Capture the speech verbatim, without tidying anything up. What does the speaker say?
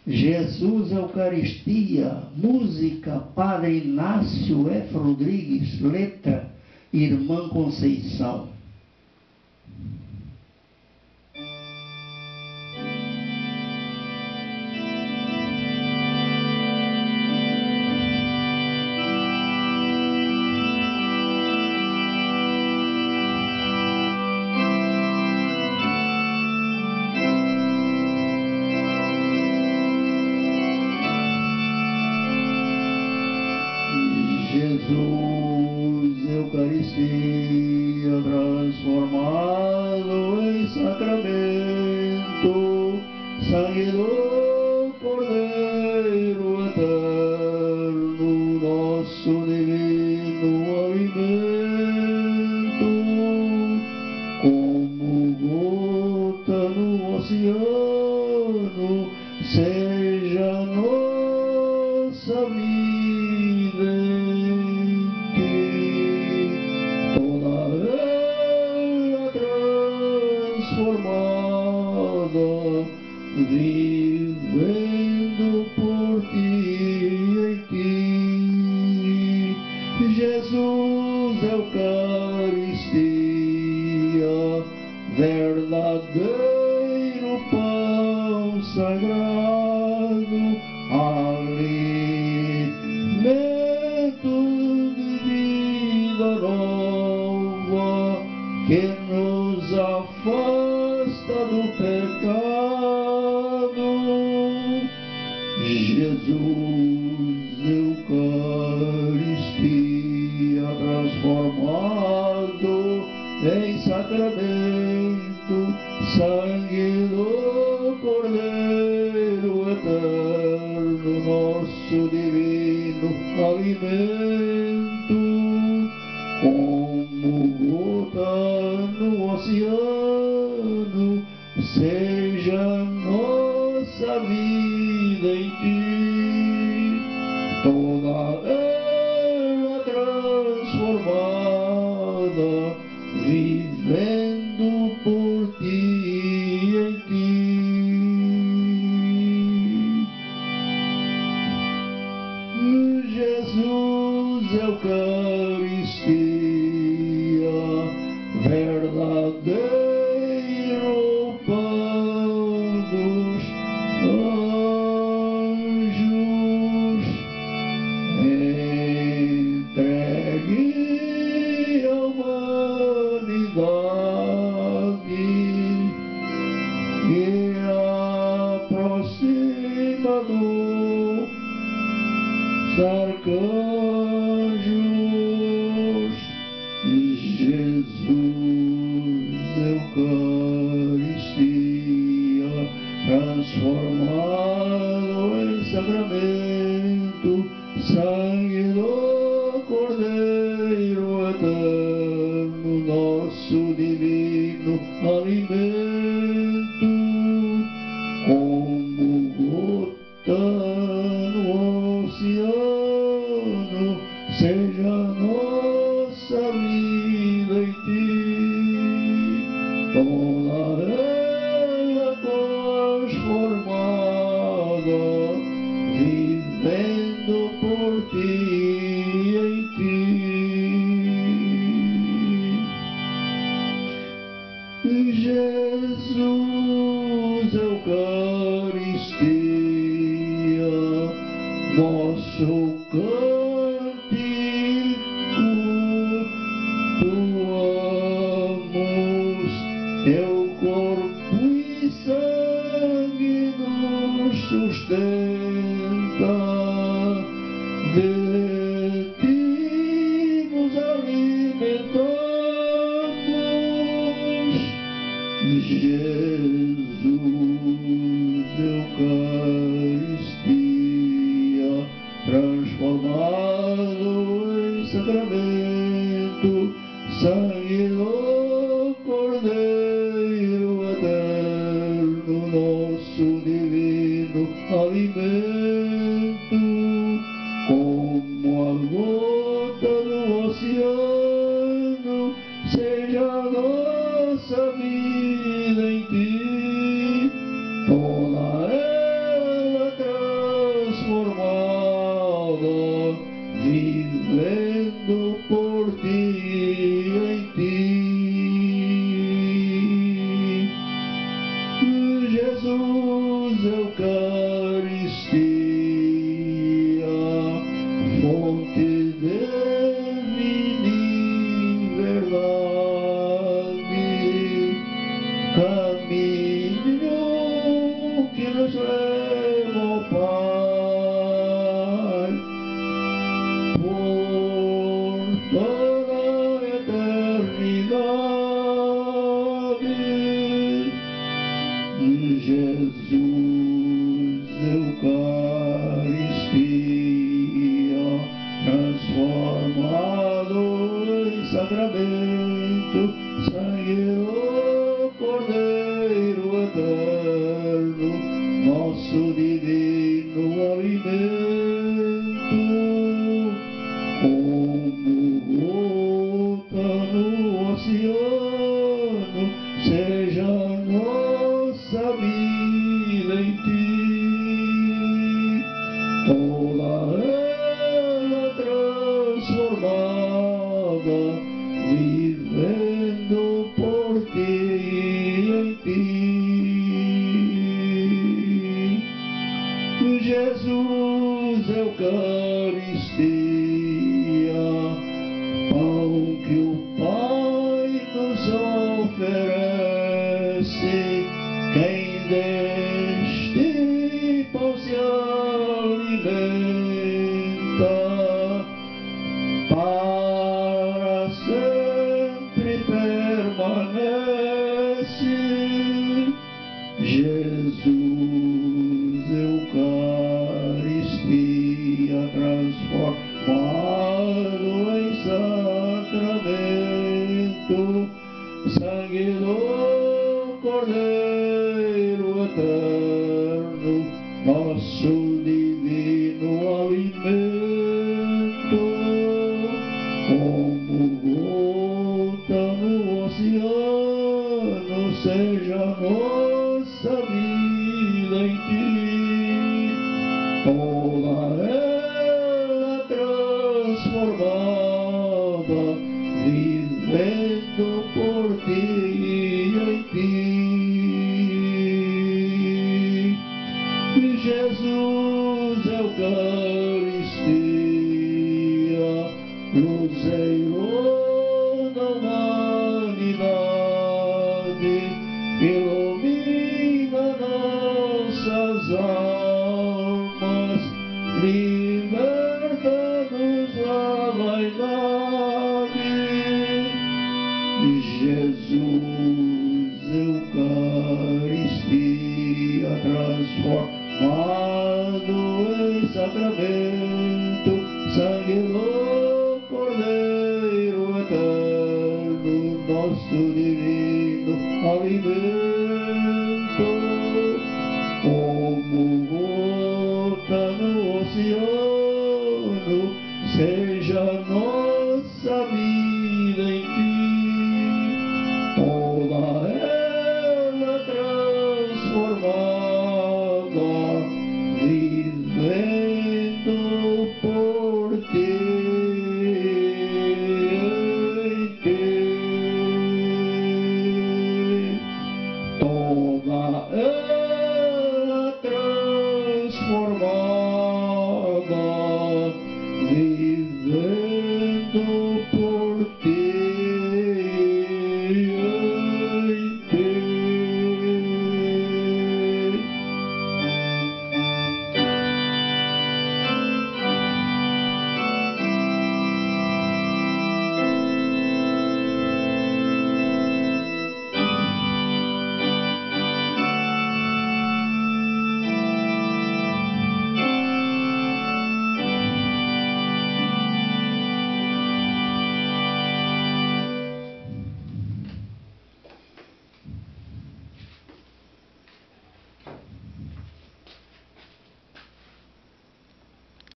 Jesus Eucaristia, música, Padre Inácio F. Rodrigues, letra, Irmã Conceição. Jesus, Eucaristia, transformado em sacramento, sangue do Cordeiro eterno, nosso divino alimento, como gota no oceano, seja nossa vida. Vivendo por ti em ti, Jesus Eucaristia, verdadeiro pão sagrado, alimento de vida nova que nos afasta do pecado. Jesus Eucaristia, transformado em sacramento, sangue do Cordeiro eterno, nosso divino alimento, como gota no oceano, seja nossa vida em ti, toda ela transformada, vivendo por ti em ti. Jesus Eucaristia, verdadeiro pão dos anjos, entregue à humanidade e aproxima dos arcanjos. Jesus Eucaristia, transformado em sacramento, sangue do Cordeiro eterno, nosso divino alimento, como gota no oceano, seja nossa vida em ti, toda ela transformada, vivendo por ti em ti. Jesus Eucaristia, nosso cântico, doamos teu corpo e sangue nos sustenta, de ti nos alimentamos. Jesus Eucaristia, transformado em sacramento, sangue do Cordeiro eterno, nosso divino alimento, como a gota do oceano, seja a nossa vida em ti, toda ela vivendo por ti em ti. Jesus, Eucaristia, fonte de vida e verdade, caminho que nos leva ao Pai, por toda a eternidade. Jesus, Eucaristia, transformado em sacramento, sangue do Cordeiro eterno, nosso divino alimento, como gota no oceano, seja nossa vida em ti, toda ela transformada, vivendo por ti em ti. Jesus, Eucaristia, pão que o Pai nos oferece, quem deste pão se alimenta, para sempre permanece. Jesus, Eucaristia, transformado em sacramento, sangue do Cordeiro eterno, nosso divino alimento, como gota no oceano, seja nossa vida em ti, toda ela transformada, vivendo por ti em ti. Jesus, Eucaristia, luzeiro da humanidade, ilumina nossas almas, liberta-nos da vaidade. Jesus, Eucaristia, transformado em sacramento, sangue do Cordeiro eterno, nosso divino alimento, como gota no oceano, seja nossa vida em ti, toda ela transformada, vivendo por ti em ti, toda ela transformada, vivendo